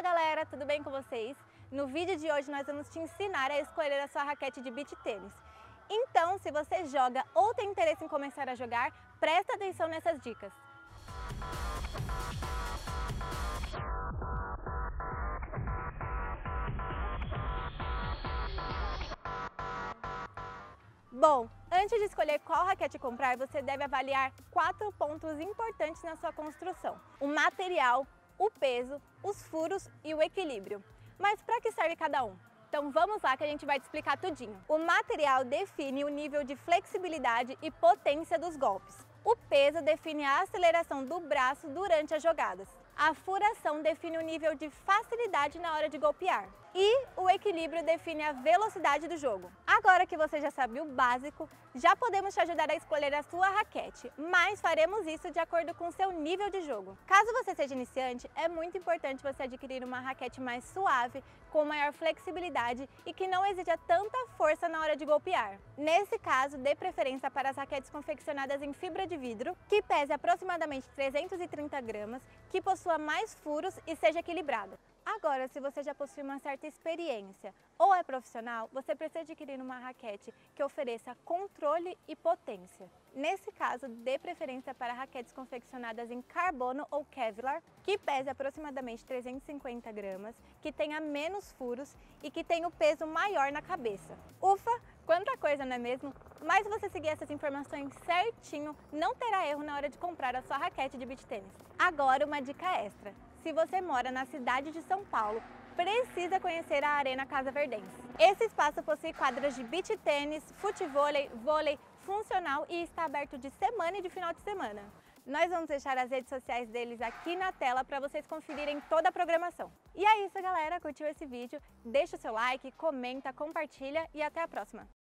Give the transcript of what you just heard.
galera, tudo bem com vocês? No vídeo de hoje nós vamos te ensinar a escolher a sua raquete de beach tênis. Então, se você joga ou tem interesse em começar a jogar, presta atenção nessas dicas. Bom, antes de escolher qual raquete comprar, você deve avaliar 4 pontos importantes na sua construção: o material, o peso, os furos e o equilíbrio. Mas para que serve cada um? Então vamos lá que a gente vai te explicar tudinho. O material define o nível de flexibilidade e potência dos golpes. O peso define a aceleração do braço durante as jogadas. A furação define o nível de facilidade na hora de golpear. E o equilíbrio define a velocidade do jogo. Agora que você já sabe o básico, já podemos te ajudar a escolher a sua raquete, mas faremos isso de acordo com o seu nível de jogo. Caso você seja iniciante, é muito importante você adquirir uma raquete mais suave, com maior flexibilidade e que não exija tanta força na hora de golpear. Nesse caso, dê preferência para as raquetes confeccionadas em fibra de vidro, que pese aproximadamente 330 gramas, que possua mais furos e seja equilibrada. Agora, se você já possui uma certa experiência ou é profissional, você precisa adquirir uma raquete que ofereça controle e potência. Nesse caso, dê preferência para raquetes confeccionadas em carbono ou Kevlar, que pese aproximadamente 350 gramas, que tenha menos furos e que tenha o peso maior na cabeça. Ufa! Quanta coisa, não é mesmo? Mas se você seguir essas informações certinho, não terá erro na hora de comprar a sua raquete de beach tênis. Agora, uma dica extra. Se você mora na cidade de São Paulo, precisa conhecer a Arena Casa Verdense. Esse espaço possui quadras de beach tênis, futevôlei, vôlei, funcional e está aberto de semana e de final de semana. Nós vamos deixar as redes sociais deles aqui na tela para vocês conferirem toda a programação. E é isso, galera. Curtiu esse vídeo? Deixa o seu like, comenta, compartilha e até a próxima!